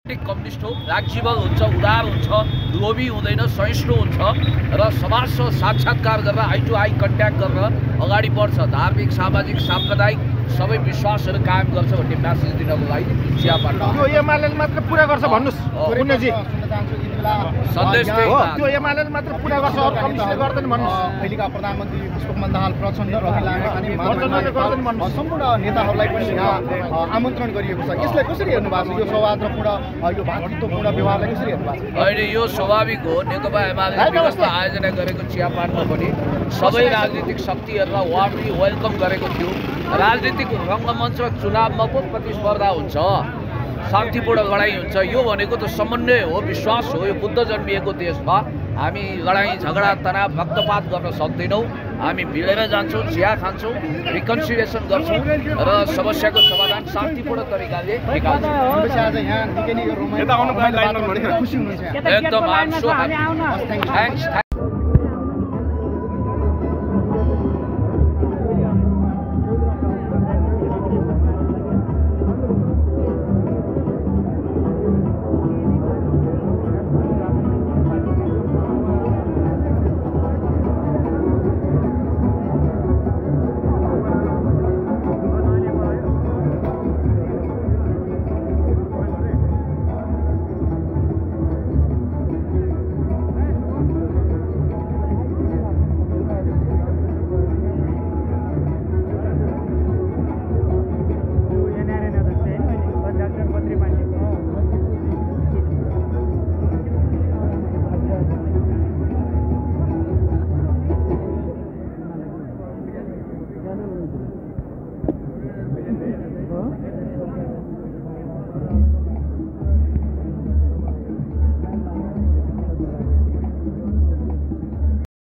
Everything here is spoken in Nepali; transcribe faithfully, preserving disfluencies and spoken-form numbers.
कम्युनिस्ट हो, फ्लेक्सिबल हुन्छ, उदार हुन्छ, लोभी हुँदैन, सहिष्णु हुन्छ र समाजसँग साक्षात्कार गरेर आई टु आई कन्ट्याक्ट गरेर अगाडि बढ्छ, धार्मिक सामाजिक साम्प्रदायिक सबै विश्वासहरू कायम गर्छ भन्ने म्यासेज दिनको लागि चिया पार्टी यो एमाले मात्र पुरा गर्छ भन्नुस् पुण्यजी सन्देश त्यही हो त्यो एमाले मात्र पुरा गर्छ अरु कम्युनिस्टले गर्दैन भन्नुस् अहिलेका प्रधानमन्त्री पुष्पकमल दाहाल प्रचण्ड रवि लामी सम्पूर्ण नेताहरूलाई पनि यहाँ आमन्त्रण गरिएको छ यसलाई कसरी हेर्नु भएको छ यो सौहार्दपूर्ण यो भातृत्वपूर्ण व्यवहारलाई कसरी हेर्नु भएको छ अहिले यो स्वाभाविक हो नेकपा एमाले व्यवस्था आयोजना गरेको चियापानमा पनि सबै राजनीतिक शक्तिहरूलाई वार्मली वेलकम गरेको थियो राजनीतिक रङ्गमञ्च र चुनावमा पो प्रतिस्पर्धा हुन्छ शान्तिपूर्ण लडाइँ हुन्छ यो भनेको त समन्वय हो विश्वास हो यो बुद्ध जन्मिएको देशमा हामी लडाइँ झगडा तनाव रक्तपात गर्न सक्दैनौँ हामी मिलेर जान्छौँ चिया खान्छौँ रिकन्सिलिएसन गर्छौँ र समस्याको समाधान शान्तिपूर्ण तरिकाले निकाल्छौँ एकदम थ्याङ्क्स